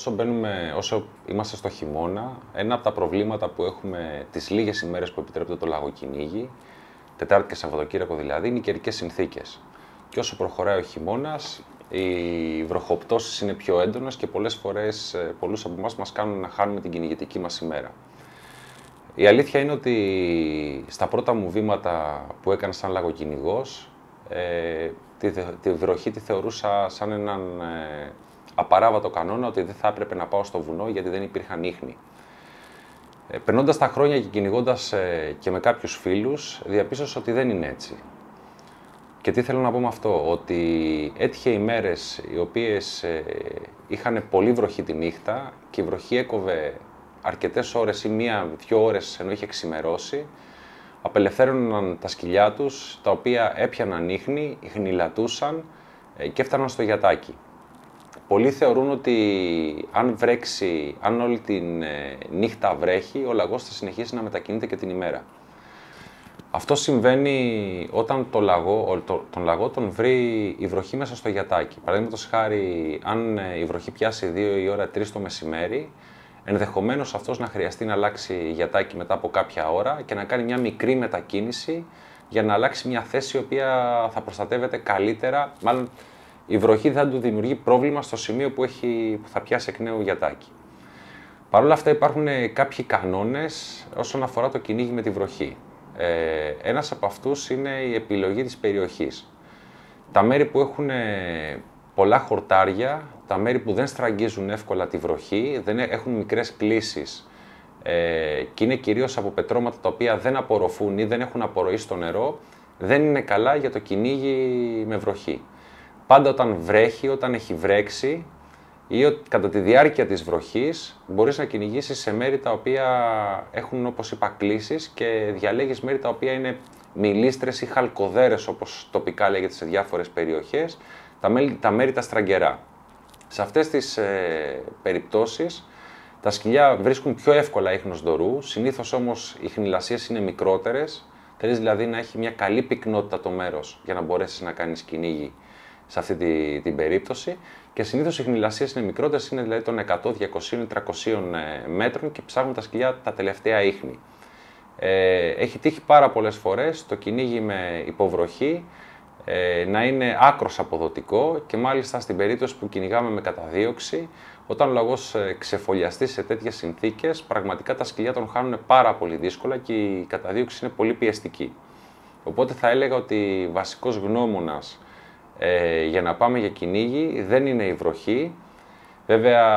όσο είμαστε στο χειμώνα, ένα από τα προβλήματα που έχουμε τις λίγες ημέρες που επιτρέπεται το λαγοκυνήγι, Τετάρτη και Σαββατοκύριακο δηλαδή, είναι οι καιρικές συνθήκες. Και όσο προχωράει ο χειμώνας, οι βροχοπτώσεις είναι πιο έντονες και πολλές φορές πολλούς από εμάς μας κάνουν να χάνουμε την κυνηγητική μας ημέρα. Η αλήθεια είναι ότι στα πρώτα μου βήματα που έκανα σαν λαγοκυνηγός, τη βροχή τη θεωρούσα σαν έναν απαράβατο κανόνα ότι δεν θα έπρεπε να πάω στο βουνό γιατί δεν υπήρχαν ίχνη. Περνώντας τα χρόνια και κυνηγώντας και με κάποιους φίλους, διαπίστωσα ότι δεν είναι έτσι. Και τι θέλω να πω με αυτό, ότι έτυχε ημέρες οι οποίες είχαν πολύ βροχή τη νύχτα και η βροχή έκοβε αρκετές ώρες ή 1-2 ώρες ενώ είχε ξημερώσει, απελευθέρωναν τα σκυλιά τους, τα οποία έπιαναν ίχνη, χνηλατούσαν και έφταναν στο γιατάκι. Πολλοί θεωρούν ότι αν βρέξει, αν όλη την νύχτα βρέχει, ο λαγός θα συνεχίσει να μετακινείται και την ημέρα. Αυτό συμβαίνει όταν τον λαγό τον βρει η βροχή μέσα στο γιατάκι. Παραδείγματος χάρη, αν η βροχή πιάσει 2 η ώρα, 3 το μεσημέρι, ενδεχομένως αυτός να χρειαστεί να αλλάξει γιατάκι μετά από κάποια ώρα και να κάνει μια μικρή μετακίνηση για να αλλάξει μια θέση η οποία θα προστατεύεται καλύτερα. Μάλλον η βροχή δεν θα του δημιουργεί πρόβλημα στο σημείο που θα πιάσει εκ νέου γιατάκι. Παρ' όλα αυτά υπάρχουν κάποιοι κανόνες όσον αφορά το κυνήγι με τη βροχή. Ένας από αυτούς είναι η επιλογή της περιοχής. Τα μέρη που έχουν πολλά χορτάρια, τα μέρη που δεν στραγγίζουν εύκολα τη βροχή, δεν έχουν μικρές κλίσεις και είναι κυρίως από πετρώματα τα οποία δεν απορροφούν ή δεν έχουν απορροή στο νερό, δεν είναι καλά για το κυνήγι με βροχή. Πάντα όταν βρέχει, όταν έχει βρέξει ή κατά τη διάρκεια της βροχής μπορείς να κυνηγήσεις σε μέρη τα οποία έχουν, όπως είπα, κλίσεις και διαλέγεις μέρη τα οποία είναι μιλίστρες ή χαλκοδέρες, όπως τοπικά λέγεται σε διάφορες περιοχές, τα μέρη τα στραγγερά. Σε αυτές τις περιπτώσεις τα σκυλιά βρίσκουν πιο εύκολα ίχνος ντορού, συνήθως όμως οι χνηλασίες είναι μικρότερες, θέλεις δηλαδή να έχει μια καλή πυκνότητα το μέρος για να μπορέσεις να κάνεις κυνήγι σε αυτή την περίπτωση και συνήθως οι χνηλασίες είναι μικρότερες, είναι δηλαδή των 100, 200, 300 μέτρων και ψάχνουν τα σκυλιά τα τελευταία ίχνη. Έχει τύχει πάρα πολλές φορές το κυνήγι με υποβροχή να είναι άκρος αποδοτικό και μάλιστα στην περίπτωση που κυνηγάμε με καταδίωξη, όταν ο λαγός ξεφωλιαστεί σε τέτοιες συνθήκες, πραγματικά τα σκυλιά τον χάνουν πάρα πολύ δύσκολα και η καταδίωξη είναι πολύ πιεστική. Οπότε θα έλεγα ότι βασικός γνώμονας για να πάμε για κυνήγι δεν είναι η βροχή. Βέβαια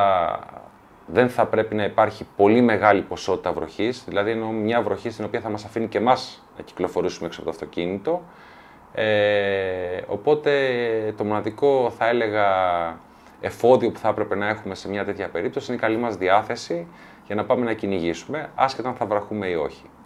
δεν θα πρέπει να υπάρχει πολύ μεγάλη ποσότητα βροχής, δηλαδή εννοώ μια βροχή στην οποία θα μας αφήνει και εμάς να κυκλοφορήσουμε έξω από το αυτοκίνητο. Οπότε το μοναδικό, θα έλεγα, εφόδιο που θα έπρεπε να έχουμε σε μια τέτοια περίπτωση είναι η καλή μας διάθεση για να πάμε να κυνηγήσουμε, άσχετα αν θα βραχούμε ή όχι.